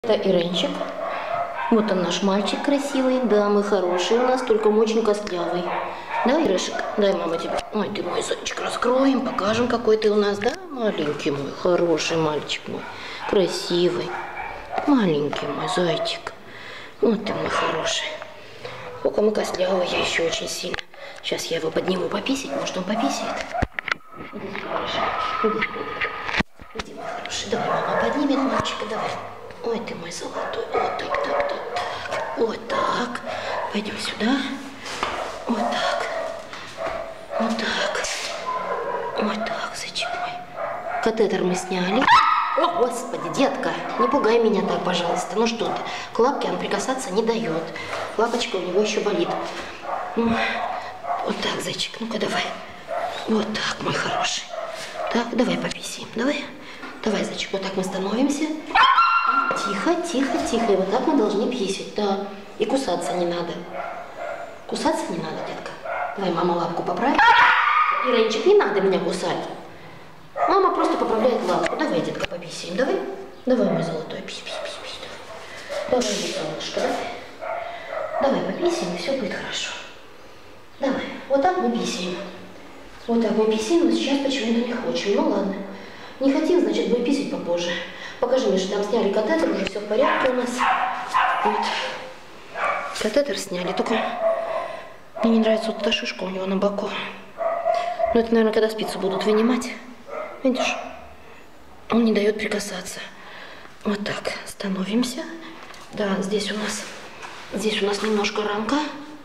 Это Иренчик. Вот он наш мальчик красивый. Да, мы хороший у нас, только он очень костлявый. Да, Ирешек? Дай, мама, тебе. Ой, ты мой зайчик, раскроем, покажем, какой ты у нас, да? Маленький мой, хороший мальчик мой, красивый. Маленький мой зайчик. Вот ты мой хороший. Сколько мы костлявый, я еще очень сильно. Сейчас я его подниму пописать, может он пописает. Иди сюда, Ирешек. Иди, мой хороший. Давай, мама поднимет мальчика, давай. Ой, ты мой золотой. Вот так. Вот так. Пойдем сюда. Вот так. Вот так. Вот так, зайчик мой. Катетер мы сняли. О, Господи, детка, не пугай меня так, пожалуйста. Ну что ты, к лапке он прикасаться не дает. Лапочка у него еще болит. Ну, вот так, зайчик, ну-ка давай. Вот так, мой хороший. Так, давай пописим, давай. Давай, зайчик, вот так мы становимся. Тихо. И вот так мы должны писать, да. И кусаться не надо. Кусаться не надо, детка. Давай, мама лапку поправит. Иренчик, не надо меня кусать. Мама просто поправляет лапку. Давай, детка, пописаем, давай. Давай, мой золотой, пись. Давай, мой солнышко, давай. Давай, пописаем, и все будет хорошо. Давай, вот так мы писаем. Вот так мы писаем, но сейчас почему-то не хочем. Ну ладно. Не хотим, значит, будем писать попозже. Покажи мне, что там сняли катетер, уже все в порядке у нас. Вот. Катетер сняли, только мне не нравится вот эта шишка у него на боку. Но это, наверное, когда спицу будут вынимать. Видишь? Он не дает прикасаться. Вот так, становимся. Да, здесь у нас немножко рамка.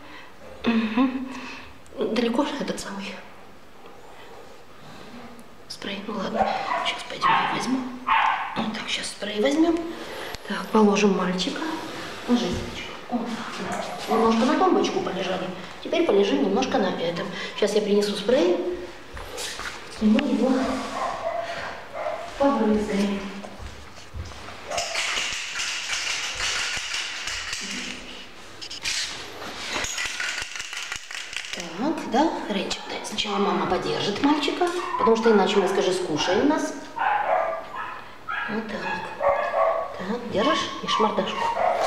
Угу. Далеко этот самый спрей? Ну ладно, сейчас пойдем я возьму. Вот так, сейчас спрей возьмем. Так, положим мальчика. Ложись, зайчик. Вот так, да. Немножко на тумбочку полежали. Теперь полежим немножко на этом. Сейчас я принесу спрей. И мы его побрызгаем. Так, да, Ренчик, да. Сначала мама подержит мальчика, потому что иначе мы, скажи, скушаем нас. Вот так. Так, держишь, ешь мордашку.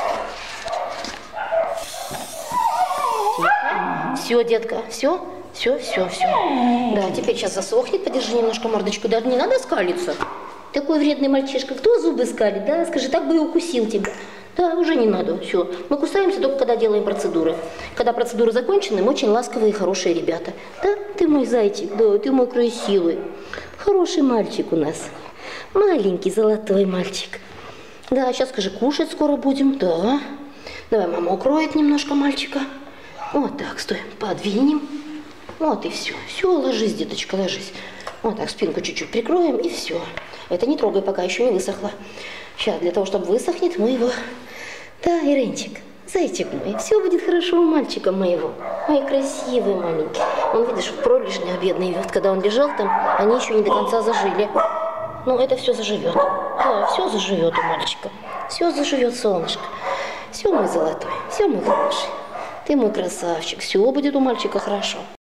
Тихо. Все, детка, все. Да, теперь сейчас засохнет, подержи немножко мордочку. Да, не надо скалиться. Такой вредный мальчишка. Кто зубы скалит, да? Скажи, так бы и укусил тебя. Да, уже не надо, все. Мы кусаемся только когда делаем процедуры. Когда процедуры закончены, мы очень ласковые и хорошие ребята. Да, ты мой зайчик, да, ты мой красивый. Хороший мальчик у нас. Маленький золотой мальчик. Да, сейчас, скажи, кушать скоро будем. Да. Давай, мама укроет немножко мальчика. Вот так, стой, подвинем. Вот и все. Все, ложись, деточка, ложись. Вот так, спинку чуть-чуть прикроем, и все. Это не трогай, пока еще не высохло. Сейчас, для того, чтобы высохнет, мы его... Да, Иренчик, зайчик мой, все будет хорошо у мальчика моего. Ой, красивый маленький. Он, видишь, в пролежнях бедный. Вот когда он лежал там, они еще не до конца зажили. Ну, это все заживет. Да, все заживет у мальчика. Все заживет, солнышко. Все, мой золотой, все, мой хороший. Ты мой красавчик. Все будет у мальчика хорошо.